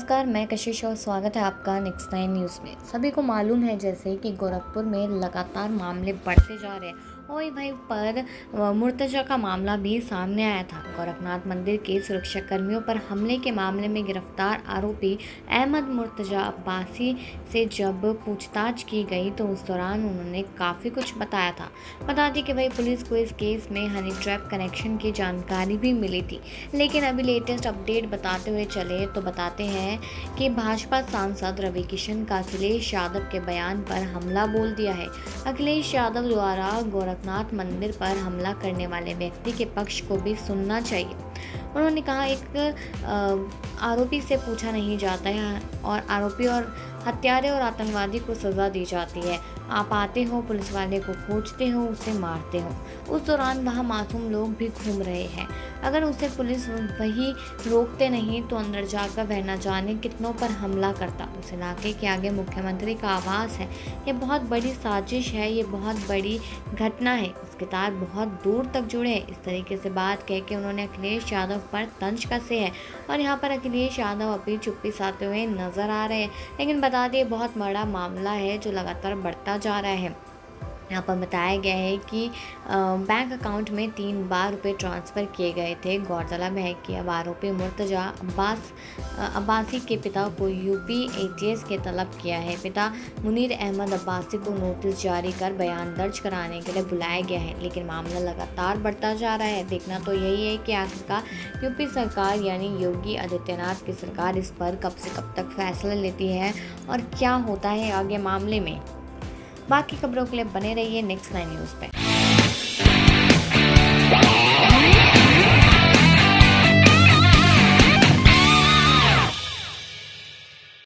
नमस्कार, मैं कशिश और स्वागत है आपका नेक्स्ट 9 न्यूज़ में। सभी को मालूम है जैसे कि गोरखपुर में लगातार मामले बढ़ते जा रहे हैं। वही भाई पर मुर्तजा का मामला भी सामने आया था। गोरखनाथ मंदिर के सुरक्षाकर्मियों पर हमले के मामले में गिरफ्तार आरोपी अहमद मुर्तजा अब्बासी से जब पूछताछ की गई तो उस दौरान उन्होंने काफ़ी कुछ बताया था। बता दी कि भाई पुलिस को इस केस में हनी ट्रैप कनेक्शन की जानकारी भी मिली थी, लेकिन अभी लेटेस्ट अपडेट बताते हुए चले तो बताते हैं कि भाजपा सांसद रवि किशन का अखिलेश यादव के बयान पर हमला बोल दिया है। अखिलेश यादव द्वारा गोरखनाथ मंदिर पर हमला करने वाले व्यक्ति के पक्ष को भी सुनना चाहिए। उन्होंने कहा, एक आरोपी से पूछा नहीं जाता है और आरोपी और हत्यारे और आतंकवादी को सज़ा दी जाती है। आप आते हो, पुलिस वाले को खोजते हो, उसे मारते हो। उस दौरान वहाँ मासूम लोग भी घूम रहे हैं। अगर उसे पुलिस वही रोकते नहीं तो अंदर जाकर वह न जाने कितनों पर हमला करता। उस इलाके के आगे मुख्यमंत्री का आवास है। ये बहुत बड़ी साजिश है, ये बहुत बड़ी घटना है, इसके तार बहुत दूर तक जुड़े हैं। इस तरीके से बात कह के उन्होंने अखिलेश यादव पर तंज कसे है और यहाँ पर अखिलेश यादव अभी चुप्पी साधते हुए नजर आ रहे हैं। लेकिन बता दें, बहुत बड़ा मामला है जो लगातार बढ़ता जा रहा है। यहाँ पर बताया गया है कि बैंक अकाउंट में 3 बार रुपए ट्रांसफ़र किए गए थे। गौरतलब है कि अब आरोपी मुर्तजा अब्बासी के पिता को यूपी एटीएस के तलब किया है। पिता मुनीर अहमद अब्बासी को नोटिस जारी कर बयान दर्ज कराने के लिए बुलाया गया है, लेकिन मामला लगातार बढ़ता जा रहा है। देखना तो यही है कि आखिरकार यूपी सरकार यानी योगी आदित्यनाथ की सरकार इस पर कब से कब तक फैसला लेती है और क्या होता है आगे मामले में। बाकी खबरों के लिए बने रहिए नेक्स्ट 9 न्यूज़ पे।